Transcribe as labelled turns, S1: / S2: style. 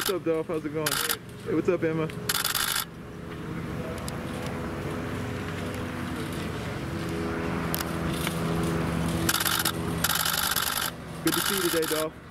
S1: what's up, Dolph? How's it going? Hey, what's up, Emma? Good to see you today, Dolph.